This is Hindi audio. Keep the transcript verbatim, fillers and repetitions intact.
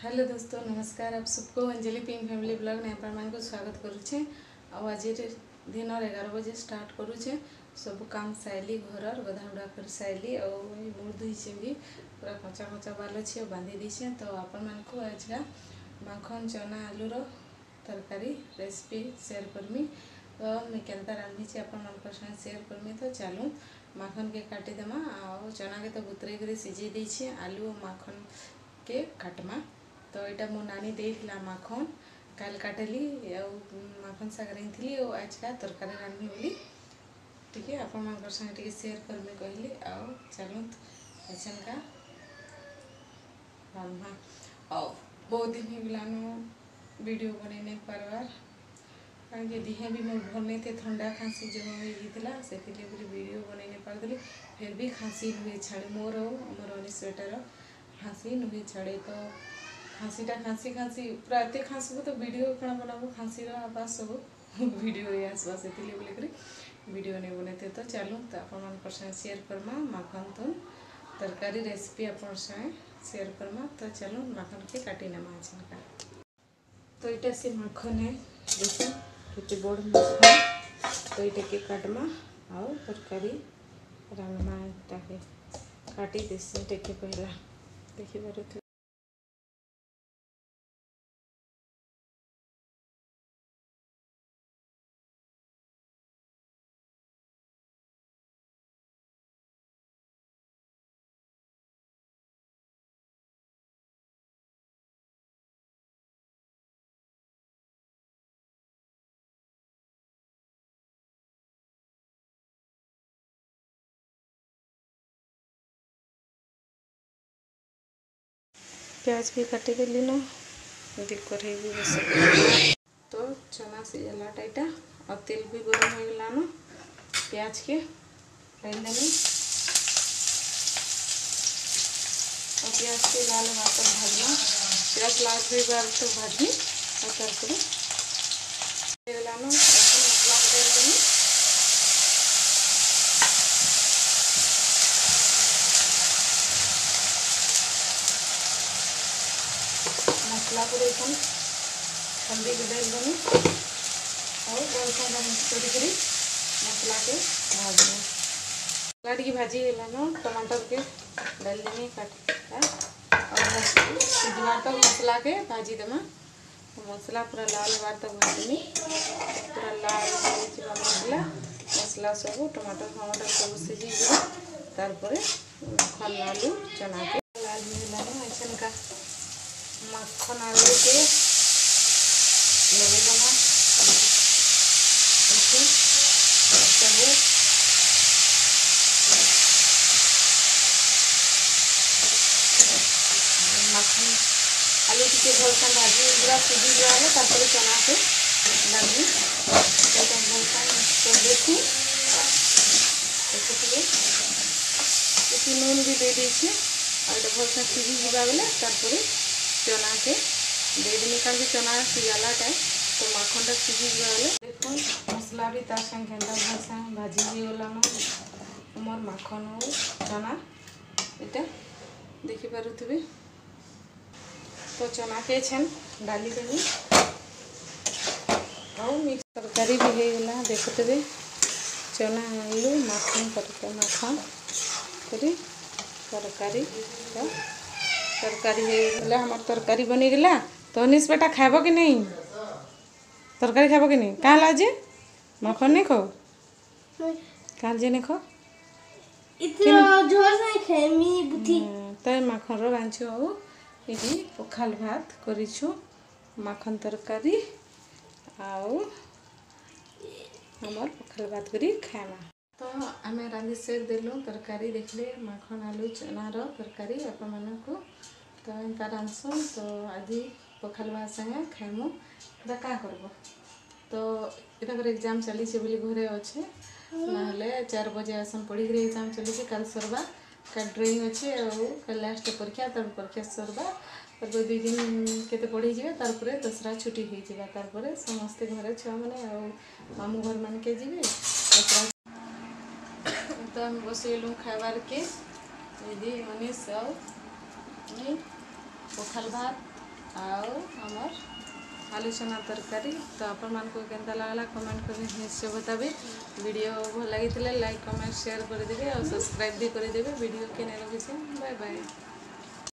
हेलो दोस्तों नमस्कार। आप सबको अंजलि पिंक फैमिली ब्लॉग ने आपण को स्वागत करुचे। आज दिन एगार बजे स्टार्ट करुचे। सब काम साइली घर गधा उड़ा कर साइली और मुड़ धोईचे भी पूरा कचा कचा बाल अच्छे बांधी दीचे। तो आपण मानक आज का माखन चना आलूर तरकारी रेसिपी शेयर करमी। तो मैं केनता रांधीचे आपण मान संगे शेयर करमी। तो चलूँ माखन के काटिदेमा आ चना के तो बुतरे कर सिझे दीचे आलू और माखन के काटमा। तो यहाँ मो नानी देला माखन काल काटली माखन साग रही और आज का तरकारी रांधि बोली ठीक है आपण मान संगे शेयर करमी कहली। आओ चलूँ किचन का रांधमा। आओ बहुत दिन होगलानो वीडियो बने नहीं पार्बार कहीं दिहे भी मोर भल नहीं थे ठंडा खाँसी जो होता से वीडियो बने नहीं पार्ली। फिर भी खाँसी नुहे छाड़े मोर मोर अनी स्वेटर खाँसी नुहे छाड़े। तो खाँसीटा खाँसी खाँसी पूरा एत खाँसबू तो वीडियो कण बनाबू खाँसी आवाज सब वीडियो आसवा से बोलिक वीडियो नहीं बनते। तो चलूँ तो आप शेयर करमा माखन तो तरकारी रेसिपी आप शेयर करमा। तो चलूँ माखन के काटी नमा का। तो यहाँ से माखन है देखो कितने बड़ माखन। तो यहाँ के काटमा आओ तरकारी रांधमा के काटी देसी टेके पहला देखी पार। प्याज भी काटी देली न कढ़ाई भी बस। तो चना सीझला टाइटा और तेल भी गरम हो गला न प्याज के डालदेमी और प्याज के लाल होगा तक भाजना। प्याज लाल हुई बार तो भाजनी और तरकारी गला न मसला डालदेमी। मसला को देखो हल्दी के डाल देनी और गोलका मिक्स कर मसला के भाजनी। मसला टी भाजी है ना टमाटर के डाल देनी काट और सिझवा तक मसला के भाजी देमा। मसला पूरा लाल बार तक भाजनी पूरा लाल मसला मसला सब टमाटर टमाटर सब सिझी तार माखन आलू चना के लाल मिलाना ऐसा का माखन आलू के लगे देना सब माखन आलू टी भलसा भाजी पूरा सिझी गला तापर चना के डाली भलसा कर देखी देखिए नून भी दे दीजिए और ये भलसा सिझी जावा बेले तापर चना के दे दिन कारण चना सीझाला टाइम तो माखनटा सिझी गले देखो मसला भी तार संगे भलसा भाजी भी गलान मोर माखन और चना यहाँ देखी पारे। तो चना के छेन डाली देवी और मिक्स तरकारी भी हो गला देखते चना आलू माखन तरकारी माखन करी तरकारी तरकारी हो हमार तरकारी बनी गला। तो अनिश बेटा खाब कि नहीं तरकारी खाब कि नहीं कहाँ लाजे माखन नहीं खाओ कहाँ जे नहीं खाओ इतना जोर नहीं खाए मी बुद्धि। तो माखन रो रांचो हो ये पखाल भात करिछु माखन तरकारी आओ हमर पखाल भात करी खाएमा। तो आम रांधि शेर देलु तरकारी देखले माखन आलू चनार तरकारी आप को। तो इनका रांधसुँ तो आज पखाल भात संगे खाइमु इटा क्या करब। तो इधर एग्जाम चली बोली घरे अच्छे ना चार बजे आसन पढ़ी एग्जाम चली कल सरवा का ड्रॉइंग अच्छे और लास्ट परीक्षा तर परीक्षा सरवा तर दुई दिन केते पढ़ी जाए तार दसरा छुट्टी हो जाए तार समस्ते घरे छुआ मैंने मामू घर मान के जी दसरा। तो हम बसलु खाबार के दीदी मनीष पखाल भात आउ आमर आलोचना तरकारी। तो आपण मानक केनता लागला कमेंट कर निश्चय बताबे। वीडियो भल लगी लाइक कमेंट शेयर कर देबे और सब्सक्राइब भी कर देबे। वीडियो के नहीं रखी। Bye bye.